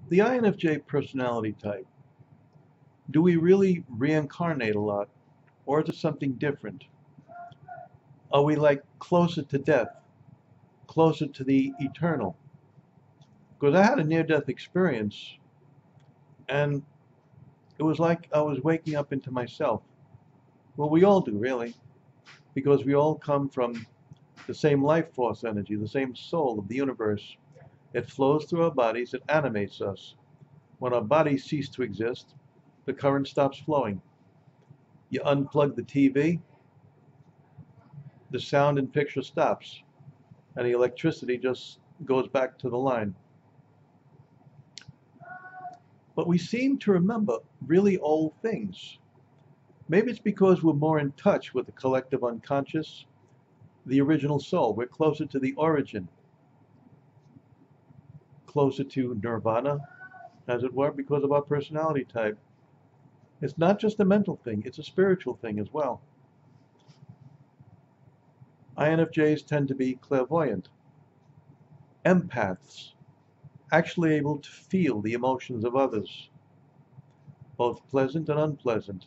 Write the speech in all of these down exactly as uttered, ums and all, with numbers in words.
The I N F J personality type, do we really reincarnate a lot, or is it something different? Are we like closer to death, closer to the eternal? Because I had a near-death experience, and it was like I was waking up into myself. Well, we all do, really, because we all come from the same life force energy, the same soul of the universe. It flows through our bodies, it animates us. When our bodies cease to exist, the current stops flowing. You unplug the T V, the sound and picture stops, and the electricity just goes back to the line. But we seem to remember really old things. Maybe it's because we're more in touch with the collective unconscious, the original soul. We're closer to the origin, closer to nirvana, as it were, because of our personality type. It's not just a mental thing, it's a spiritual thing as well. I N F Js tend to be clairvoyant, empaths, actually able to feel the emotions of others, both pleasant and unpleasant.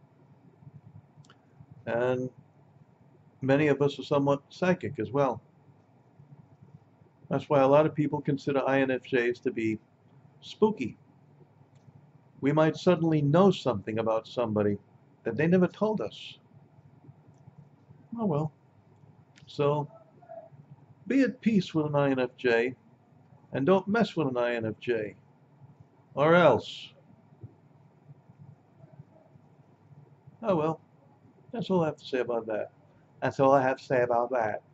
And many of us are somewhat psychic as well. That's why a lot of people consider I N F Js to be spooky. We might suddenly know something about somebody that they never told us. Oh well. So be at peace with an I N F J and don't mess with an I N F J. Or else. Oh well. That's all I have to say about that. That's all I have to say about that.